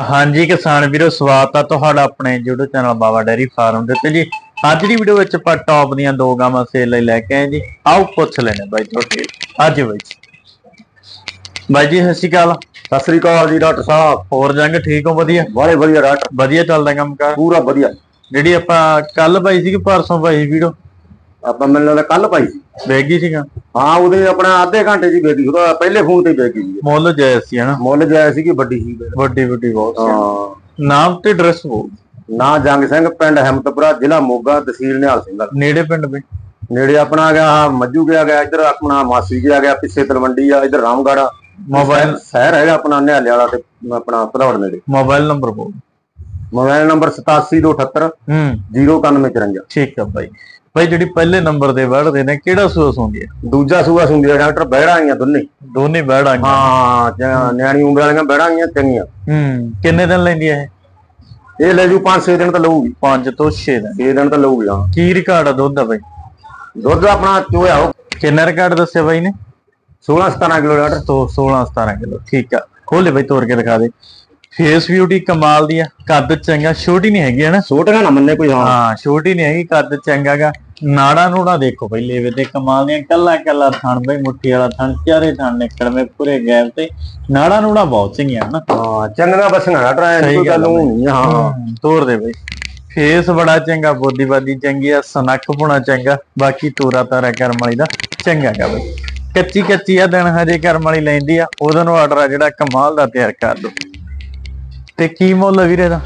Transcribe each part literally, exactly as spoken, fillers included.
हाँ जी किसान वीरो स्वागत है तुहाडा अपने YouTube channel Baba dairy farm दे उत्ते जी। अज की वीडियो विच आपां टॉप दीयां दो गावां सेल लई लैके आए जी। आओ पुछ लेने बाई तुहाडे अज बाई बाई जी सत श्री अकाल। सत श्री अकाल जी डॉक्टर साहब। होर जंग ठीक हो? वधिया बड़े वधिया डॉक्टर, वधिया चलदा काम कार पूरा वधिया। जिहड़ी आपां कल पाई सी कि परसों पाई वीडियो ਆਪਾਂ ਮੈਨੂੰ ਲੱਗਦਾ ਕੱਲ ਪਾਈ ਸੀ। वेगी सीगा ਹਾਂ ਉਹਦੇ ਆਪਣਾ ਅੱਧੇ ਘੰਟੇ ਦੀ ਵੇਗੀ, ਉਹਦਾ ਪਹਿਲੇ ਫੋਨ ਤੇ ਵੇਗੀ ਸੀ। ਮੁੱਲ ਜਾਇਜ਼ ਸੀ ਹਨਾ, ਮੁੱਲ ਜਾਇਜ਼ ਸੀ ਕਿ ਵੱਡੀ ਸੀ, ਵੱਡੀ ਵੱਡੀ ਬਹੁਤ ਸੀ। ਹਾਂ ਨਾਮ ਤੇ ਐਡਰੈਸ ਬੋਲ। ਨਾਂ ਜੰਗ ਸਿੰਘ, ਪਿੰਡ ਹਿੰਮਤਪੁਰਾ, ਜ਼ਿਲ੍ਹਾ ਮੋਗਾ, ਤਹਿਸੀਲ ਨਿਹਾਲ ਸਿੰਘ। ਨੇੜੇ ਪਿੰਡ ਬਈ ਨੇੜੇ ਆਪਣਾ ਆ ਗਿਆ ਮੱਜੂ ਗਿਆ ਗਿਆ, ਇੱਧਰ ਆਪਣਾ ਮਾਸੀ ਗਿਆ ਗਿਆ, ਪਿੱਛੇ ਤਲਵੰਡੀ ਆ, ਇੱਧਰ ਰਾਮਗੜ੍ਹ। मोबाइल शहर है अपना निहाले वाला ते अपना भदौड़ नेड़े। मोबाइल नंबर बोल। मोबाइल नंबर सतासी दो अठहत्तर जीरो इक्यानवे चौरंजा। ठीक है भाई। भाई जी पहले नंबर दे बैठते ने केड़ा सूआ सुंदी है? दूजा सूआ सुंदी है डॉक्टर, बैड़ा आईयां दोने दोने बैड़ा आईयां। हां न्याणी उम्र वालियां बैड़ा आईयां चंगियां। हम्म किन्ने दिन लैंदी है ये? ले जू पांच छे दिन तो लऊगी। पांच तो छे दिन छे दिन तो लऊगी। हां की रिकॉर्ड है दुध दा भाई? दुध अपना चोया हो किन्ना रिकॉर्ड दस्सिया भाई ने? सोलह सतारह किलो डॉक्टर। तो सोलह सतारह किलो ठीक है। खोले भाई तोड़ के दिखा दे। फेस ब्यूटी कमाल दी है, कद चंगा, छोटी नहीं हैगी है ना? छोटा ना मन्ने कोई। हां हां छोटी नहीं हैगी, कद चंगा गा। नाड़ा नूड़ा देखो भाई लेवे ते कमाल दी, कल्ला कल्ला थन भाई, मुट्ठी वाला थन, चारे थन निकल में पूरे गैप ते नाड़ा नूड़ा बहुत चंगियां ना। हां चंगा बसना डॉक्टर, कोई गल नहीं। हां तोड़ दे भाई। फेस बड़ा चंगा, बोदी बादी चंगी है, सनक पुणा चंगा, बाकी तोरा तारा करम वाली दा चंगा गा भाई। कच्ची कच्ची आ दिन हजे करम वाली लैंदी आ, ओदा नु आर्डर आ जेड़ा कमाल दा तैयार कर दो। ते की मुੱਲ ਵੀਰੇ ਦਾ?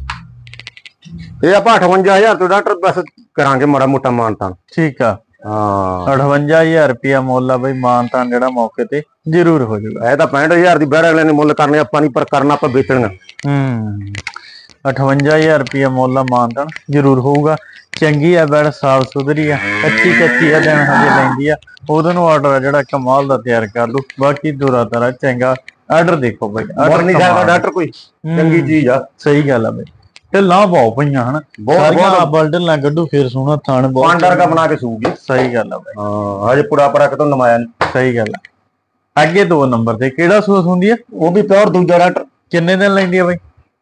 ਇਹ ਆਪਾਂ अठवंजा हज़ार तो डॉक्टर बस करांगे माड़ा मोटा मानतान। ठीक आ। हां अठवंजा हज़ार रुपया मुੱਲ ਆ ਬਈ, ਮਾਨਤਾਨ ਜਿਹੜਾ ਮੌਕੇ ਤੇ ਜ਼ਰੂਰ ਹੋ ਜਾਊਗਾ। ਇਹ ਤਾਂ पैंठ हज़ार ਦੀ ਬੈੜ ਅਗਲੇ ਨੇ ਮੁੱਲ ਕਰਨੇ, ਆਪਾਂ ਨਹੀਂ ਪਰ ਕਰਨਾ ਆਪਾਂ ਵੇਚਣੀਆਂ। ਹੂੰ अठवंजा हज़ार रुपया ਮੁੱਲ ਆ, ਮਾਨਤਾਨ ਜ਼ਰੂਰ ਹੋਊਗਾ। ਚੰਗੀ ਆ ਬੈੜ, ਸਾਫ ਸੁਥਰੀ ਆ, ਕੱਚੀ ਕੱਚੀ ਆ ਦਿਨ ਹਜੇ ਲੈਂਦੀ ਆ, ਉਹਦੇ ਨੂੰ ਆਰਡਰ ਆ ਜਿਹੜਾ ਕਮਾਲ ਦਾ ਤਿਆਰ ਕਰ ਦੋ। ਬਾਕੀ ਦੂਰਾ ਤਾਰਾ ਚੰਗਾ ਆਰਡਰ ਦੇਖੋ ਬਈ, ਆਰਡਰ ਨਹੀਂ ਜਾਗਾ ਡਾਕਟਰ ਕੋਈ ਚੰਗੀ ਚੀਜ਼ ਆ। ਸਹੀ ਗੱਲ ਆ ਬਈ। ਤੇ ਲਾ ਬਹੁਤ ਪਈਆਂ ਹਨ, ਸਾਰੀਆਂ ਬਲਡਨ ਲਾ ਗੱਡੂ ਫੇਰ ਸੋਹਣਾ ਥਾਣ ਬਹੁਤ ਪਾਂਡਰ ਕਾ ਬਣਾ ਕੇ ਸੂਗੀ। ਸਹੀ ਗੱਲ ਆ ਬਈ। ਹਾਂ ਹਜੇ ਪੂਰਾ ਪਰਾ ਕਿਤੋਂ ਨਮਾਇਆ ਨਹੀਂ। ਸਹੀ ਗੱਲ ਆ। ਅੱਗੇ ਦੋ ਨੰਬਰ ਤੇ ਕਿਹੜਾ ਸੂਸ ਹੁੰਦੀ ਆ? ਉਹ ਵੀ ਪਿਓਰ ਦੂਜਾ ਡਾਕਟਰ। ਕਿੰਨੇ ਦਿਨ ਲੈਂਦੀ ਆ ਬਈ?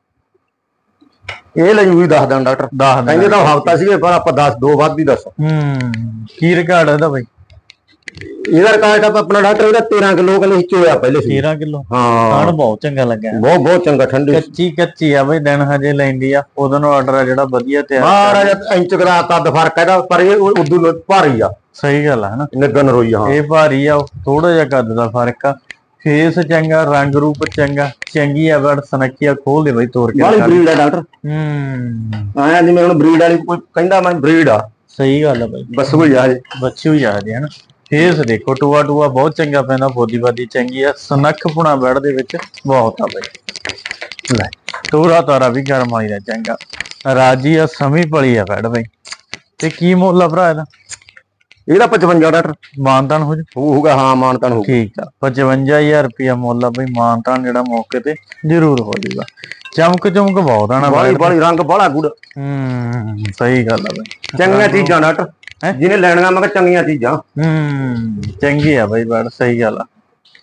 ਇਹ ਲਈ ਵੀ ਦਸ ਦਿਨ ਡਾਕਟਰ। ਦਸ ਦਿਨ ਕਹਿੰਦੇ ਤਾਂ ਹਫਤਾ ਸੀਗੇ, ਪਰ ਆਪਾਂ ਦਸ ਦੋ ਵੱਧ ਹੀ ਦੱਸ। ਹੂੰ ਕੀ ਰਿਕਾਰਡ ਇਹਦਾ ਬਈ? ਇਹਦਾ ਰਿਕਾਰਡ ਆਪਣਾ ਡਾਕਟਰ ਇਹਦਾ ਤੇਰਾਂ ਕਿਲੋ ਕਹਿੰਦੇ ਚੋਇਆ ਪਹਿਲੇ ਸੀ। ਤੇਰਾਂ ਕਿਲੋ। ਹਾਂ ਖਾਣ ਬਹੁਤ ਚੰਗਾ ਲੱਗਾ, ਬਹੁਤ ਬਹੁਤ ਚੰਗਾ। ਠੰਡੀ ਕੱਚੀ ਕੱਚੀ ਆ ਬਈ, ਦਿਨ ਹਜੇ ਲੈਂਦੀ ਆ, ਉਹਦਾ ਨੂੰ ਆਰਡਰ ਆ ਜਿਹੜਾ ਵਧੀਆ ਤਿਆਰ। ਮਹਾਰਾਜਾ ਇੰਚ ਦਾ ਕੱਦ ਫਰਕ ਇਹਦਾ, ਪਰ ਇਹ ਉਦੋਂ ਭਾਰੀ ਆ। ਸਹੀ ਗੱਲ ਆ ਹਨਾ, ਨਿਗਨ ਰੋਈ। ਹਾਂ ਇਹ ਭਾਰੀ ਆ, ਥੋੜਾ ਜਿਹਾ ਕੱਦ ਦਾ ਫਰਕ ਆ। ਫੇਸ ਚੰਗਾ, ਰੰਗ ਰੂਪ ਚੰਗਾ, ਚੰਗੀ ਆ ਬੜ, ਸਨੱਖੀ ਆ। ਖੋਲ ਦੇ ਬਈ ਤੋੜ ਕੇ। ਵਾਲੀ ਬਰੀਡ ਆ ਡਾਕਟਰ। ਹੂੰ ਆਇਆ ਜਿਵੇਂ ਹੁਣ ਬਰੀਡ ਵਾਲੀ ਕੋਈ ਕਹਿੰਦਾ ਮੈਂ ਬਰੀਡ ਆ। ਸਹੀ ਗੱਲ ਆ ਬਈ, ਬਸ ਹੋਈ ਆ ਜੇ ਬੱਚੀ ਹੋਈ ਆ ਜੇ ਹਨਾ। ਫੇਸ ਦੇਖੋ ਟੂਆ ਟੂਆ ਬਹੁਤ ਚੰਗਾ ਪੈਂਦਾ, ਬੋਦੀ ਬਾਦੀ ਚੰਗੀ ਆ, ਸਨੱਖ ਪੁਣਾ ਬੈੜ ਦੇ ਵਿੱਚ ਬਹੁਤ ਆ ਬਈ। ਲੈ ਤੋਰਾ ਤਾਰਾ ਵੀ ਗਰਮ ਵਾਲੀ ਦਾ ਚੰਗਾ, ਰਾਜੀ ਆ, ਸਮੀ ਪਲੀ ਆ ਬੈੜ ਬਈ। ਤੇ ਕੀ ਮੁੱਲ ਆ ਭਰਾ ਇਹਦਾ? ਇਹਦਾ पचवंजा डॉक्टर। ਮਾਨਤਾਨ ਹੋ ਹੋਊਗਾ। ਹਾਂ ਮਾਨਤਾਨ ਹੋਊਗਾ। ਠੀਕ ਆ। पचवंजा हज़ार रुपया ਮੁੱਲ ਆ ਬਈ, ਮਾਨਤਾਨ ਜਿਹੜਾ ਮੌਕੇ ਤੇ ਜ਼ਰੂਰ ਹੋ ਜਾਊਗਾ। ਚਮਕ ਚਮਕ ਬਹੁਤ ਆਣਾ ਬਾਲੀ ਬਾਲੀ, ਰੰਗ ਬਾਲਾ ਗੁੜ। ਹੂੰ ਸਹੀ ਗੱਲ ਆ ਬਈ। ਚੰਗੀਆਂ ਚੀਜ਼ਾਂ ਡਾਕਟਰ ਹੈ ਜਿਹਨੇ ਲੈਣੀਆਂ, ਮੈਂ ਕਿਹਾ ਚੰਗੀਆਂ ਚੀਜ਼ਾਂ। ਹੂੰ ਚੰਗੀ ਆ ਬਈ ਬੜ, ਸਹੀ ਗੱਲ ਆ।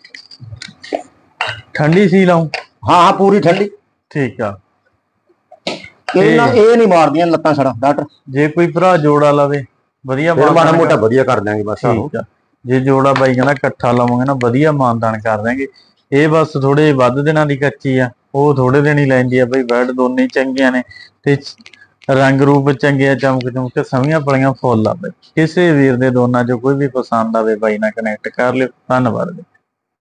ਠੰਡੀ ਸੀ ਲਾਉ? ਹਾਂ ਹਾਂ ਪੂਰੀ ਠੰਡੀ। ਠੀਕ ਆ। ਇਹਨਾਂ ਇਹ ਨਹੀਂ ਮਾਰਦੀਆਂ ਲੱਤਾਂ ਛੜਾ ਡਾਕਟਰ। ਜੇ ਕੋਈ ਭਰਾ ਜੋੜਾ ਲਵੇ ਵਧੀਆ ਮਾੜਾ ਮੋਟਾ ਵਧੀਆ ਕਰ ਦਾਂਗੇ ਬਸ। ਠੀਕ ਆ। ਜੇ ਜੋੜਾ ਬਾਈ ਕਹਿੰਦਾ ਇਕੱਠਾ ਲਵਾਂਗੇ ਨਾ, ਵਧੀਆ ਮਾਨਦਾਨ ਕਰ ਦਾਂਗੇ। ਇਹ ਬਸ ਥੋੜੇ ਵੱਧ ਦਿਨਾਂ ਦੀ ਕੱਚੀ ਆ, ਉਹ ਥੋੜੇ ਦਿਨ ਹੀ ਲੈਂਦੀ ਆ ਬਈ। ਬੈਡ ਦੋਨੇ ਚੰਗੀਆਂ ਨੇ ਤੇ ਰੰਗ ਰੂਪ ਚੰਗੇ ਆ, ਚਮਕ ਚਮਕ ਸਮੀਆਂ ਪਲੀਆਂ ਫੁੱਲ ਆ ਬਈ। ਕਿਸੇ ਵੀਰ ਦੇ ਦੋਨਾਂ ਚੋਂ ਕੋਈ ਵੀ ਪਸੰਦ ਆਵੇ ਬਾਈ ਨਾਲ ਕਨੈਕਟ ਕਰ ਲਿਓ। ਧੰਨਵਾਦ।